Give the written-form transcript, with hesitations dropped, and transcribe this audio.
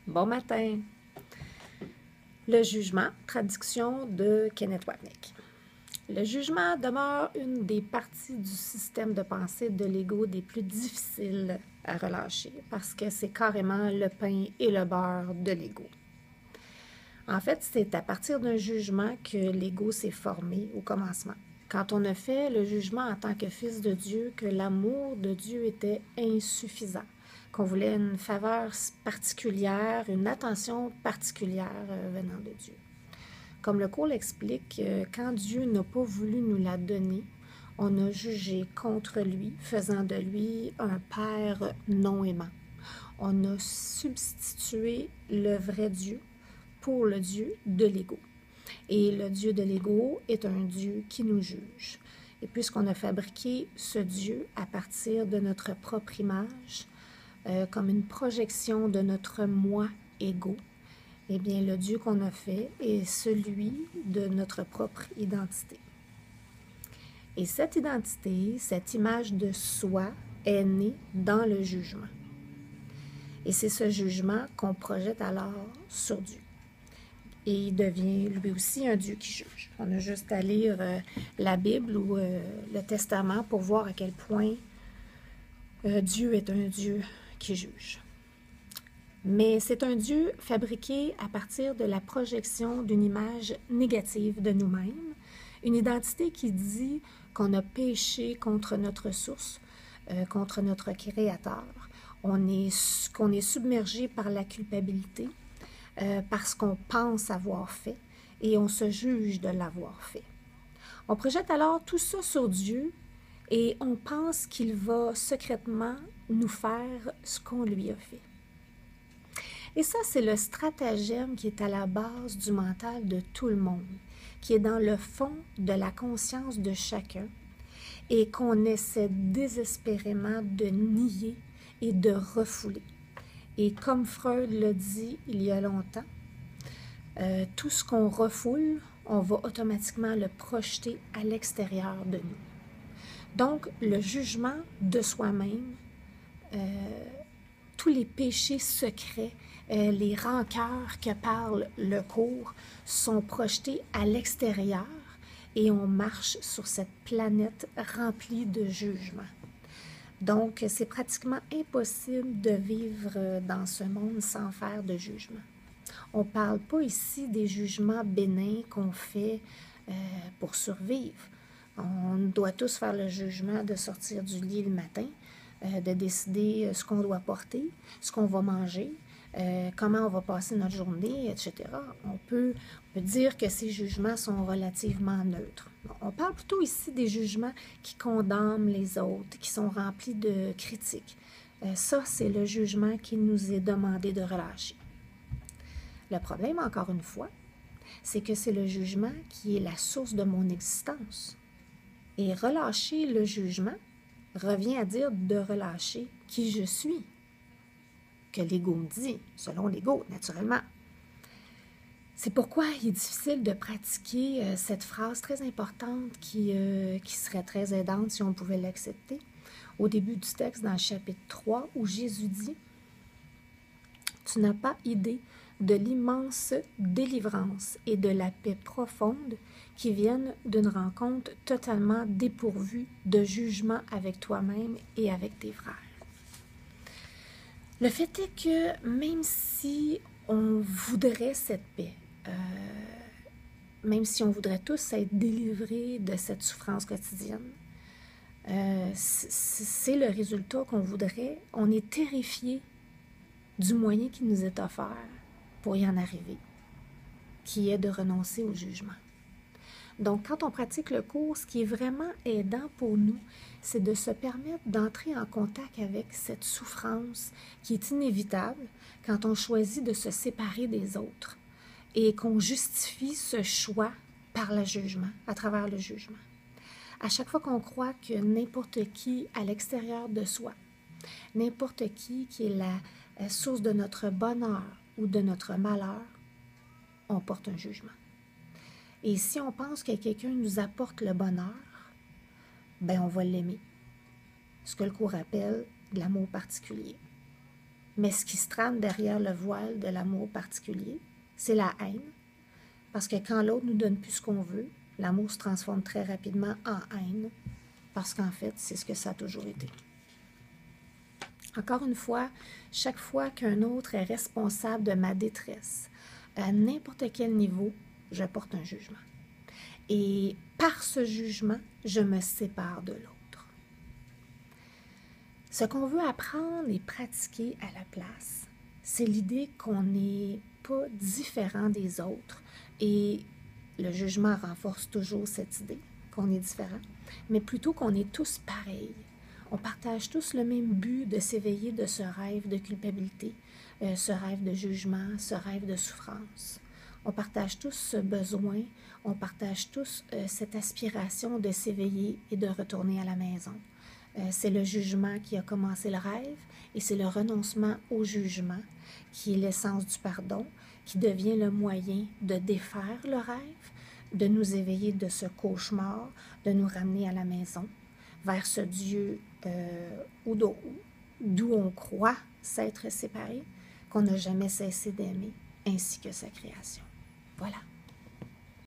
Bon matin. Le jugement, traduction de Kenneth Wapnick. Le jugement demeure une des parties du système de pensée de l'ego des plus difficiles à relâcher parce que c'est carrément le pain et le beurre de l'ego. En fait, c'est à partir d'un jugement que l'ego s'est formé au commencement. Quand on a fait le jugement en tant que fils de Dieu que l'amour de Dieu était insuffisant, qu'on voulait une faveur particulière, une attention particulière venant de Dieu. Comme le cours l'explique, quand Dieu n'a pas voulu nous la donner, on a jugé contre lui, faisant de lui un père non aimant. On a substitué le vrai Dieu pour le Dieu de l'ego. Et le Dieu de l'ego est un Dieu qui nous juge. Et puisqu'on a fabriqué ce Dieu à partir de notre propre image, comme une projection de notre moi égo, eh bien, le Dieu qu'on a fait est celui de notre propre identité. Et cette identité, cette image de soi est née dans le jugement. Et c'est ce jugement qu'on projette alors sur Dieu. Et il devient lui aussi un Dieu qui juge. On a juste à lire la Bible ou le Testament pour voir à quel point Dieu est un Dieu qui juge. Mais c'est un Dieu fabriqué à partir de la projection d'une image négative de nous-mêmes, une identité qui dit qu'on a péché contre notre source, contre notre Créateur, qu'on est submergé par la culpabilité, parce qu'on pense avoir fait et on se juge de l'avoir fait. On projette alors tout ça sur Dieu et on pense qu'il va secrètement nous faire ce qu'on lui a fait. Et ça, c'est le stratagème qui est à la base du mental de tout le monde, qui est dans le fond de la conscience de chacun et qu'on essaie désespérément de nier et de refouler. Et comme Freud l'a dit il y a longtemps, tout ce qu'on refoule, on va automatiquement le projeter à l'extérieur de nous. Donc, le jugement de soi-même, tous les péchés secrets, les rancœurs que parle le cours sont projetés à l'extérieur et on marche sur cette planète remplie de jugements. Donc, c'est pratiquement impossible de vivre dans ce monde sans faire de jugement. On ne parle pas ici des jugements bénins qu'on fait pour survivre. On doit tous faire le jugement de sortir du lit le matin, de décider ce qu'on doit porter, ce qu'on va manger, comment on va passer notre journée, etc. On peut dire que ces jugements sont relativement neutres. On parle plutôt ici des jugements qui condamnent les autres, qui sont remplis de critiques. Ça, c'est le jugement qui nous est demandé de relâcher. Le problème, encore une fois, c'est que c'est le jugement qui est la source de mon existence. Et relâcher le jugement revient à dire de relâcher qui je suis, que l'ego me dit, selon l'ego, naturellement. C'est pourquoi il est difficile de pratiquer cette phrase très importante qui serait très aidante si on pouvait l'accepter. Au début du texte, dans le chapitre 3, où Jésus dit « Tu n'as pas idée de l'immense délivrance et de la paix profonde qui viennent d'une rencontre totalement dépourvue de jugement avec toi-même et avec tes frères. » Le fait est que même si on voudrait cette paix, même si on voudrait tous être délivrés de cette souffrance quotidienne, c'est le résultat qu'on voudrait. On est terrifié du moyen qui nous est offert pour y en arriver, qui est de renoncer au jugement. Donc, quand on pratique le cours, ce qui est vraiment aidant pour nous, c'est de se permettre d'entrer en contact avec cette souffrance qui est inévitable quand on choisit de se séparer des autres et qu'on justifie ce choix par le jugement, à travers le jugement. À chaque fois qu'on croit que n'importe qui à l'extérieur de soi, n'importe qui est la source de notre bonheur ou de notre malheur, on porte un jugement. Et si on pense que quelqu'un nous apporte le bonheur, ben on va l'aimer. Ce que le cours appelle de l'amour particulier. Mais ce qui se trame derrière le voile de l'amour particulier, c'est la haine. Parce que quand l'autre nous donne plus ce qu'on veut, l'amour se transforme très rapidement en haine. Parce qu'en fait, c'est ce que ça a toujours été. Encore une fois, chaque fois qu'un autre est responsable de ma détresse, à n'importe quel niveau, je porte un jugement. Et par ce jugement, je me sépare de l'autre. Ce qu'on veut apprendre et pratiquer à la place, c'est l'idée qu'on n'est pas différent des autres. Et le jugement renforce toujours cette idée qu'on est différent, mais plutôt qu'on est tous pareils. On partage tous le même but de s'éveiller de ce rêve de culpabilité, ce rêve de jugement, ce rêve de souffrance. On partage tous ce besoin, on partage tous cette aspiration de s'éveiller et de retourner à la maison. C'est le jugement qui a commencé le rêve et c'est le renoncement au jugement qui est l'essence du pardon, qui devient le moyen de défaire le rêve, de nous éveiller de ce cauchemar, de nous ramener à la maison, vers ce Dieu d'où on croit s'être séparé, qu'on n'a jamais cessé d'aimer, ainsi que sa création. Voilà.